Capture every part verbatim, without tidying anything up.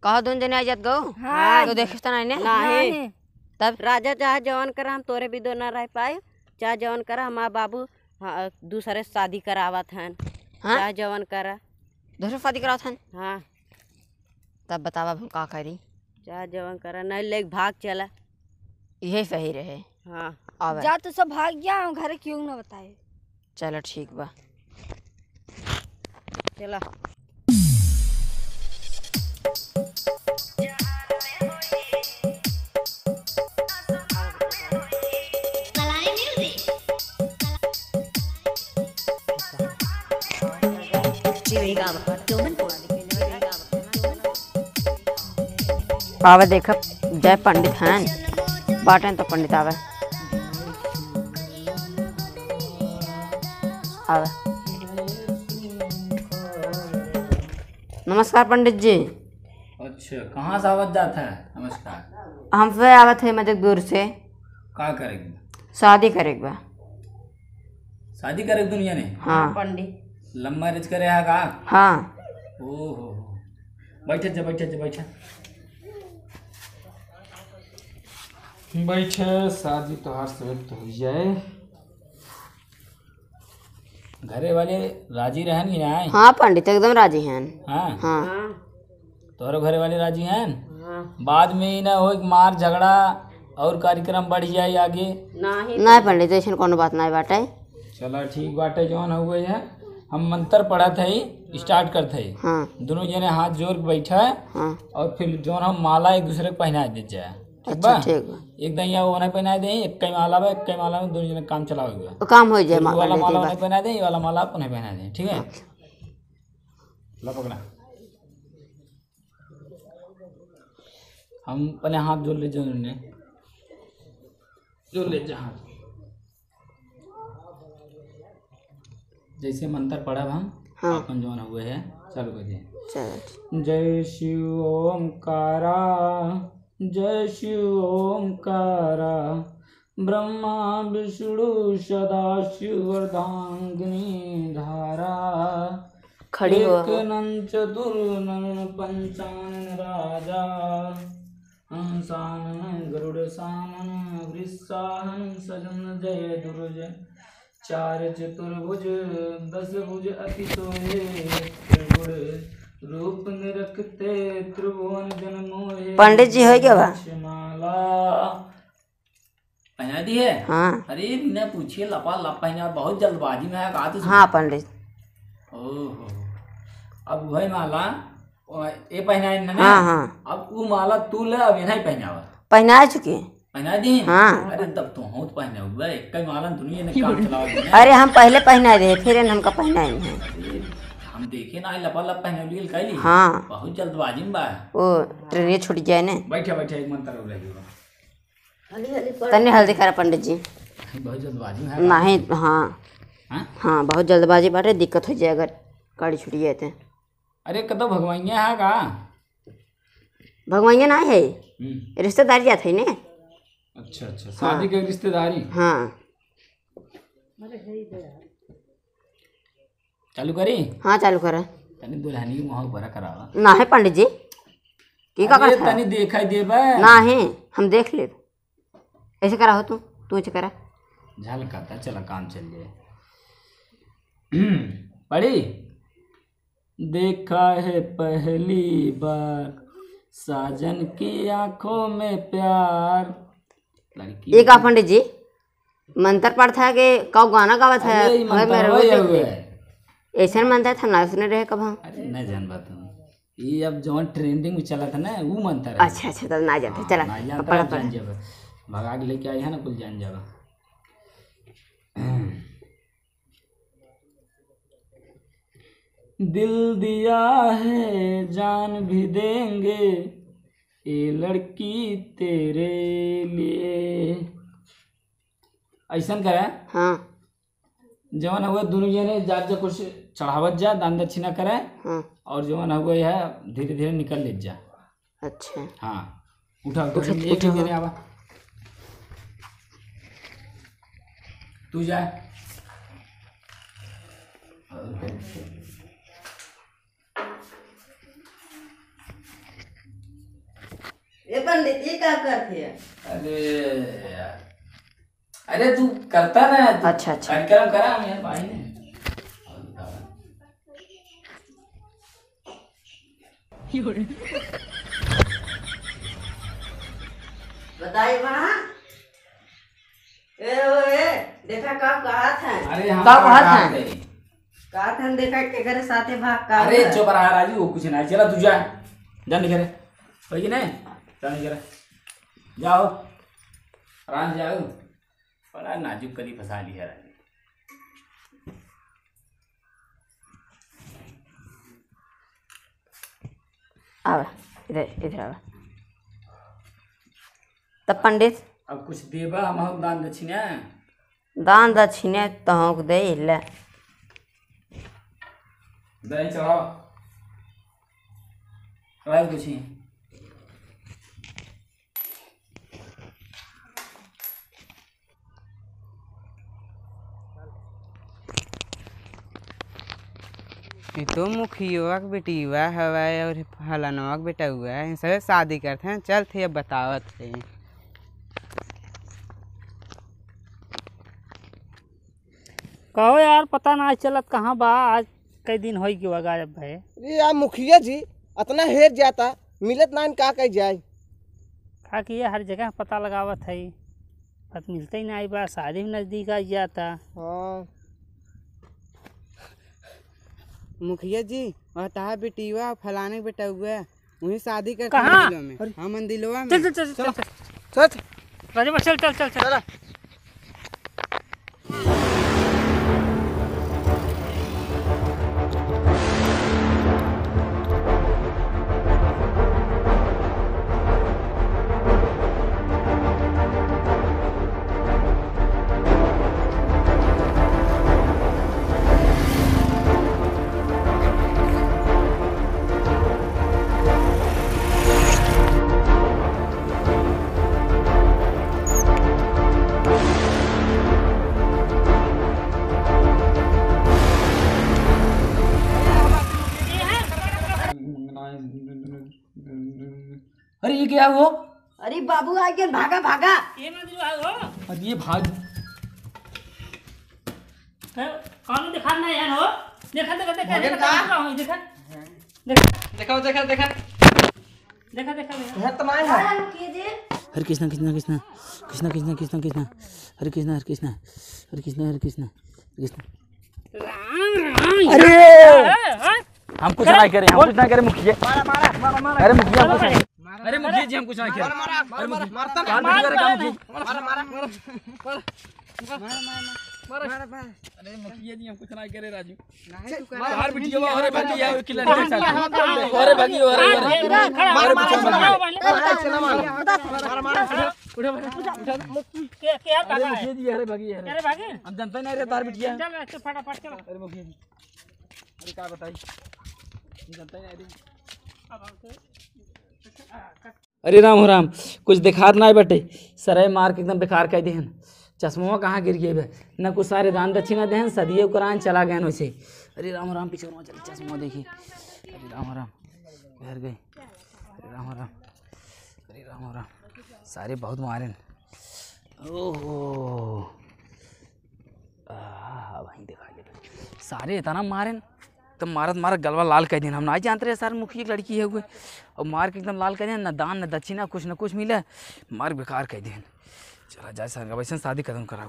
कहा दोन जने आ जात गो हाँ तो देखिस त नहीं ने नहीं तब राजा चाहे जवान करा हम तोरे भी दो ना रह पाए चाहे जवान करा हमार बाबू हाँ, दूसरे शादी करावत हैं हाँ चाहे जवान करा दूसरे शादी करावत हन हाँ तब बतावा हम का करी चाहे जवान करा नहीं लेके भाग चला यही सही रहे। हाँ आवे जा तो सब भाग गया हम घर क्यों ना बताए। चलो ठीक बा चला आवे देख जय पंडित हैं बाटे तो पंडित आवे आवे नमस्कार पंडित जी। अच्छा कहाँ से आवत जाता है? नमस्कार। हम फिर आवत है मतलब दूर से का करेगी? शादी करेक बा। शादी करे दुनिया ने? हाँ पंडित लव मैरिज करे है का? हाँ ओहो बैठे जा बैठे जा बैठे बैठे शादी तो हर समय तो हो जाए। घरे वाले राजी रहन कि नहीं? हाँ पंडित एकदम राजी हैं। हाँ हाँ तोहरे घरे वाले राजी हैं? हाँ बाद में ही ना हो मार झगड़ा और कार्यक्रम बढ़ जाए आगे। नहीं नहीं पंडित ऐसा कोनो बात नहीं बाटे। चला ठीक बाटे जौन हुए है हम मंत्र पढ़त है स्टार्ट करते है। हाँ दोनों जने हाथ जोड़ के बैठा है हाँ और फिर जौन हम माला एक दूसरे को पहना दे जाए। ठीक अच्छा बा? ठीक बा एक दहिया वो नहीं पहना दे एक कई माला बा एक कई माला में दोनों जने काम चलाओगे। तो काम हो जाए ये वाला पंडित माला जी नहीं पहना दे ये वाला माला आपको नहीं पहना दे। ठीक है लो पकड़ा हम अपने हाथ जोड़ ले जोड़ ले जोड़ ले जा हाथ जैसे मंत्र पढ़ा हम हाँ अपन जौन हुए है चालू कर दिए। चलो जय शिव ओमकारा जय शिव ओमकारा ब्रह्मा विष्णु सदाशिव अर्धांगिनी धारा खड़ी हो एक नन चतुर्नन पंचानन राजा हंसानन गरुड़ सानन वृषाहन सजन जय दुर्ज चार चतुर्भुज दस भुज अति सोहे त्रिगुण रूप निरखते त्रिभुवन जन मोहे। पंडित जी हो गया बा। माला पहना दी है? हाँ अरे बिना पूछिए लपा लप पहना बहुत जल्दबाजी में है कहा तो हाँ पंडित ओहो अब वही माला ये पहना है ना? हाँ हाँ अब वो माला तू ले अब ये नहीं पहनावा पहना चुके पहना दी? हाँ। अरे तब तो हम पहने हुआ एक कई माला दुनिया ने काम चलावा। अरे हम पहले पहना रहे फिर हमका पहना ही है। हम देखे ना लपा लप पहने लिए कैली हाँ बहुत जल्दबाजी में बा। वो ट्रेन छूट जाए ने बैठे बैठे एक मंत्र हो लगेगा तन्ने हल्दी करा पंडित जी। बहुत जल्दबाजी में है। नहीं हाँ हाँ? हाँ बहुत जल्दबाजी बाटे दिक्कत हो जाए अगर गाड़ी छूट जाए तो। अरे कदम भगवाइया है का? भगवान ना है हम्म, रिश्तेदारी जात है ने। अच्छा अच्छा शादी के रिश्तेदारी हाँ चालू करी हाँ चालू करा तनी दुल्हनी की मुँह बड़ा करावा। ना है पंडित जी की का अरे करता तनी देखा दे बे ना है हम देख ले ऐसे करा हो तू तू ऐसे करा झलकाता चला काम चल जाए। पढ़ी देखा है पहली बार साजन की आंखों में प्यार लड़की ये का पंडित जी मंत्र पढ़ता है कि कब गाना गावत है अरे, ई हमें मंत्र मेरे वही को हुए देख है। ले। ऐसे मंत्र था ना सुने रहे कब हम। अरे नहीं जान बात हूँ ये अब जो ट्रेंडिंग में चला था ना वो मंत्र है। अच्छा अच्छा तब ना जाते चला ना जानता पढ़ा है, पढ़ा जान जावा भगा के लेके आई है ना कुल जान जावा। दिल दिया है जान भी देंगे ये लड़की तेरे लिए ऐसा करे हाँ जवन हुए दोनों जने जात जा कुछ चढ़ावत जा दान दक्षिणा करे हाँ और जवन हुए है धीरे धीरे निकल ले जा। अच्छा हाँ उठा उठा एक एक जने आवा तू जा पंडित ये क्या करते हैं? अरे यार, अरे तू करता ना तू अच्छा, अच्छा। कार्यक्रम करा हम यार भाई ने। बताइए वहाँ ए ओ ए देखा का कहा था अरे हम का कहा था? कहा था देखा के घर साथे भाग का अरे चुप रहा राजू, वो कुछ नहीं, चला तू जा जा नहीं करे होई कि नहीं, चल नहीं करे, जाओ आराम से जाओ। बड़ा नाजुक कली फंसा लिया राजू। आवा इधर इधर आवा। तब पंडित अब कुछ देबा हम दान दक्षिणा। दान दक्षिणे तहक दे ले दही चढ़ाओ चढ़ाओ कुछ ही। ये तो मुखिया के बेटीवा हवा और फलानवा के बेटा हुआ है, सब शादी करते हैं। चल थे अब बतावत थे। कहो यार पता ना चलत कहाँ बा, आज कई दिन होई कि गायब भाई। अरे यार मुखिया जी इतना हेर जाता मिलत ना का कह जाए। का कि ये हर जगह पता लगावत है, पत मिलते ही नहीं बा, शादी भी नज़दीक आ जाता। हाँ मुखिया जी और ताहा बेटीवा फलाने के बेटा हुआ है, वही शादी करते कहाँ? हैं मंदिलों में। हाँ मंदिलों में। चल चल चल चल चल राजू चल चल चल चल अरे ये क्या वो? अरे बाबू आ गया, भागा भागा। ये मंदिर भाग हो अरे ये भाग कौन दिखा नहीं है हो, देखा देखा देखा भगन देखा का? देखा देखा देखा देखा देखा देखा देखा है तो नहीं है। हरे कृष्णा कृष्णा कृष्णा कृष्णा कृष्णा कृष्णा कृष्णा हरे कृष्णा हरे कृष्णा हरे कृष्णा हरे कृष्णा हरे कृष्णा। अरे हम कुछ ना करें, हम कुछ ना करें मुखिया। अरे मुखिया हम कुछ नहीं, अरे मुखिया जी हम कुछ ना करें। अरे मुखिया मारता कान बंद करे काम मुखिया। मारा मारा अरे मुखिया जी हम कुछ ना करे राजू। नहीं तू कर। बाहर बिटिया बा, अरे भागी यार किला नहीं सकता। अरे भागी अरे अरे मार मार क्या क्या अरे मुखिया जी अरे भागी यार, अरे भागे हम जानते नहीं रे तार बिटिया। चल चल फटाफट चल। अरे मुखिया जी अरे क्या बताई, हम जानते नहीं रे। अरे राम हो राम, कुछ दिखात ना बटे, सराय मार के एकदम बेकार कह देहन। चश्मा कहाँ गिर गए बे, न कुछ सारे दान दक्षिणा देहन, सदिये कुरान चला गए वैसे। अरे राम राम पीछे चल चश्मा देखिए। अरे राम राम घर गए। अरे राम राम अरे राम राम सारे बहुत मारे। ओहो वहीं दिखा दे सारे इतना मारे तो मारत मारत गलवा लाल कह दिन। हम ना जानते रहे सारे मुखिया की लड़की है हुए और मार के एकदम लाल कह दिन, न दान न दक्षिणा कुछ न कुछ मिला, मार बेकार कह दिन। चला जाए सर वैसे शादी खत्म कराऊँ।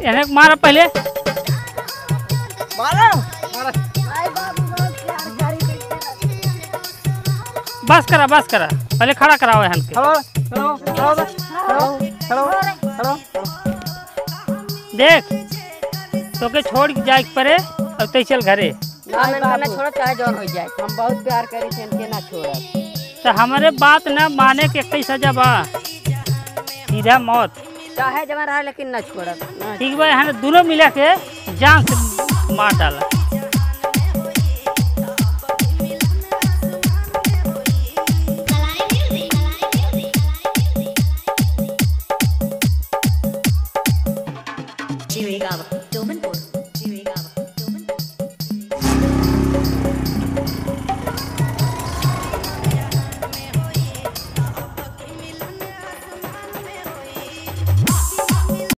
इन्हें मारा पहले। मारा बस करा बस करा पहले खड़ा कराओ हन के। Hello hello hello hello hello देख तो के छोड़ के जाए के पड़े अब तो चल घरे। ना मैं ना छोड़ चाहे जौन हो जाए, हम बहुत प्यार करी थे इनके ना छोड़। तो हमारे बात न माने के कई सजा बा, सीधा मौत। चाहे जमा रहा लेकिन ना छोड़। ठीक बा यहाँ दोनों मिला के जान से मार डाला। Chirigava, Domanpur.